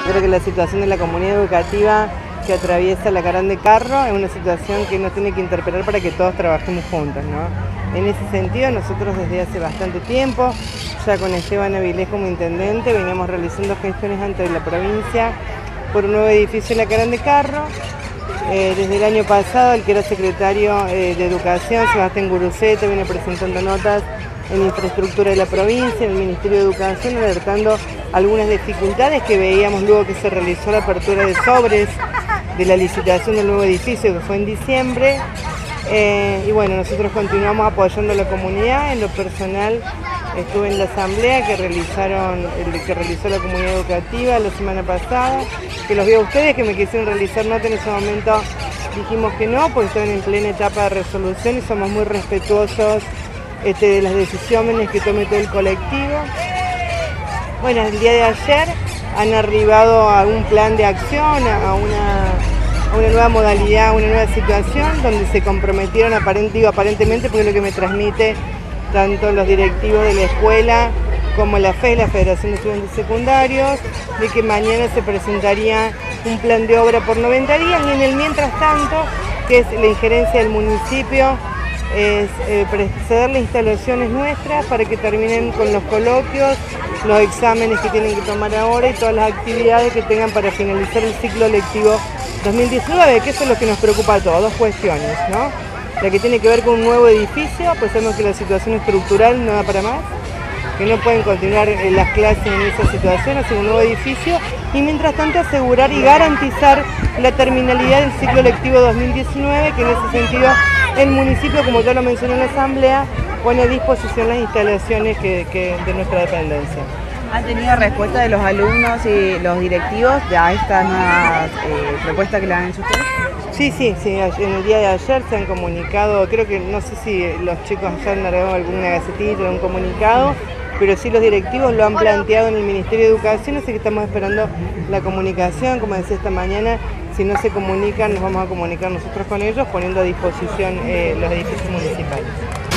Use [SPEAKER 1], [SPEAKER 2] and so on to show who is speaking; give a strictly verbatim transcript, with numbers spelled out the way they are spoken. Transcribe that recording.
[SPEAKER 1] creo que la situación de la comunidad educativa que atraviesa la Carán de Carro es una situación que nos tiene que interpelar para que todos trabajemos juntos, ¿no? En ese sentido, nosotros desde hace bastante tiempo, ya con Esteban Avilés como intendente, veníamos realizando gestiones ante la provincia por un nuevo edificio en la Carán de Carro. Eh, desde el año pasado, el que era secretario eh, de Educación, Sebastián Guruceta, viene presentando notas en infraestructura de la provincia, en el Ministerio de Educación, alertando algunas dificultades que veíamos luego que se realizó la apertura de sobres de la licitación del nuevo edificio, que fue en diciembre. Eh, y bueno, nosotros continuamos apoyando a la comunidad. En lo personal, estuve en la asamblea que realizaron, el que realizó la comunidad educativa la semana pasada, que los vi a ustedes, que me quisieron realizar nota. En ese momento dijimos que no, porque estaban en plena etapa de resolución y somos muy respetuosos este, de las decisiones que tome todo el colectivo. Bueno, el día de ayer han arribado a un plan de acción, a una, a una nueva modalidad, a una nueva situación, donde se comprometieron, aparent, digo, aparentemente, porque es lo que me transmite tanto los directivos de la escuela como la F E, la Federación de Estudiantes Secundarios, de que mañana se presentaría un plan de obra por noventa días, y en el mientras tanto, que es la injerencia del municipio, es eh, preceder instalaciones nuestras para que terminen con los coloquios, los exámenes que tienen que tomar ahora y todas las actividades que tengan para finalizar el ciclo lectivo dos mil diecinueve, que eso es lo que nos preocupa a todos, dos cuestiones, ¿no? La que tiene que ver con un nuevo edificio, pues sabemos que la situación estructural no da para más, que no pueden continuar las clases en esa situación, hacer un nuevo edificio, y mientras tanto asegurar y garantizar la terminalidad del ciclo lectivo dos mil diecinueve, que en ese sentido el municipio, como ya lo mencioné en la asamblea, pone a disposición las instalaciones que, que de nuestra dependencia.
[SPEAKER 2] ¿Han tenido respuesta de los alumnos y los directivos a estas nuevas eh, propuestas que le han hecho ustedes?
[SPEAKER 1] Sí, sí, sí, en el día de ayer se han comunicado, creo que no sé si los chicos ya han largado alguna gacetilla, algún comunicado, pero sí los directivos lo han planteado en el Ministerio de Educación, así que estamos esperando la comunicación. Como decía esta mañana, si no se comunican, nos vamos a comunicar nosotros con ellos, poniendo a disposición eh, los edificios municipales.